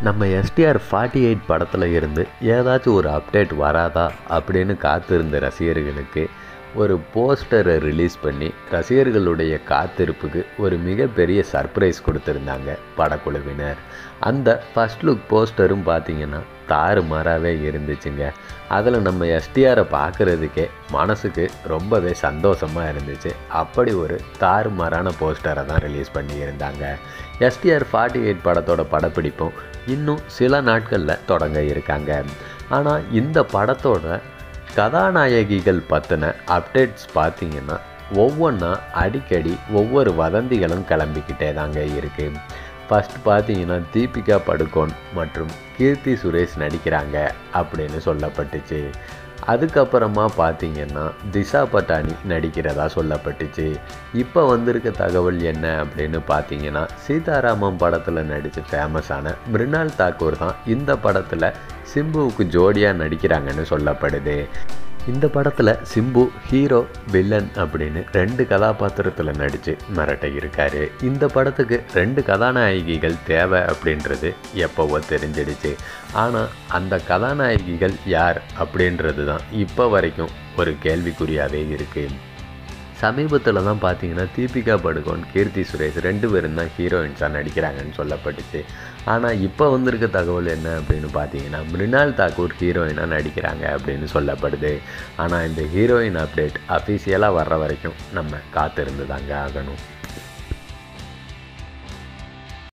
நம்ம STR 48 படத்தில் இருந்து ஏதாச்சும் ஒரு அப்டேட் வராதா அப்படின்னு காத்திருந்த ரசிகர்களுக்கு ஒரு போஸ்டரை ரிலீஸ் பண்ணி ரசிகர்களுடைய காத்திருப்புக்கு ஒரு மிகப்பெரிய சர்ப்ரைஸ் கொடுத்துருந்தாங்க படக்குழுவினர். அந்த ஃபஸ்ட் லுக் போஸ்டரும் பார்த்திங்கன்னா தாறுமாறாகவே இருந்துச்சுங்க. அதில் நம்ம STRை பார்க்குறதுக்கே மனசுக்கு ரொம்பவே சந்தோஷமாக இருந்துச்சு. அப்படி ஒரு தாறுமாறான போஸ்டரை தான் ரிலீஸ் பண்ணியிருந்தாங்க. STR 48 படத்தோட படப்பிடிப்பும் இன்னும் சில நாட்களில் தொடங்க இருக்காங்க. ஆனால் இந்த படத்தோட கதாநாயகிகள் பற்றின அப்டேட்ஸ் பார்த்திங்கன்னா ஒவ்வொன்றா அடிக்கடி ஒவ்வொரு வதந்திகளும் கிளம்பிக்கிட்டே தாங்க இருக்குது. ஃபஸ்ட் பார்த்திங்கன்னா தீபிகா படுகோன் மற்றும் கீர்த்தி சுரேஷ் நடிக்கிறாங்க அப்படின்னு சொல்லப்பட்டுச்சு. அதுக்கப்புறமா பார்த்திங்கன்னா திஷா பட்டானி நடிக்கிறதா சொல்லப்பட்டுச்சு. இப்போ வந்திருக்க தகவல் என்ன அப்படின்னு பார்த்திங்கன்னா சீதாராமம் படத்தில் நடித்து ஃபேமஸான மிருனால் தாக்கூர் தான் இந்த படத்தில் சிம்புவுக்கு ஜோடியாக நடிக்கிறாங்கன்னு சொல்லப்படுது. இந்த படத்தில் சிம்பு ஹீரோ வில்லன் அப்படின்னு 2 கதாபாத்திரத்தில் நடித்து மிரட்ட இருக்காரு. இந்த படத்துக்கு 2 கதாநாயகிகள் தேவை அப்படின்றது எப்போவோ தெரிஞ்சிடுச்சு. ஆனால் அந்த கதாநாயகிகள் யார் அப்படின்றது தான் இப்போ வரைக்கும் ஒரு கேள்விக்குறியாகவே இருக்குது. சமீபத்தில் தான் பார்த்திங்கன்னா தீபிகா படுகோன் கீர்த்தி சுரேஷ் 2 பேரும் தான் ஹீரோயின்ஸாக நடிக்கிறாங்கன்னு சொல்லப்பட்டுச்சு. ஆனால் இப்போ வந்திருக்க தகவல் என்ன அப்படின்னு பார்த்தீங்கன்னா மிருனால் தாக்கூர் ஹீரோயினாக நடிக்கிறாங்க அப்படின்னு சொல்லப்படுது. ஆனால் இந்த ஹீரோயின் அப்டேட் அஃபிஷியலாக வர்ற வரைக்கும் நம்ம காத்திருந்து தாங்க ஆகணும்.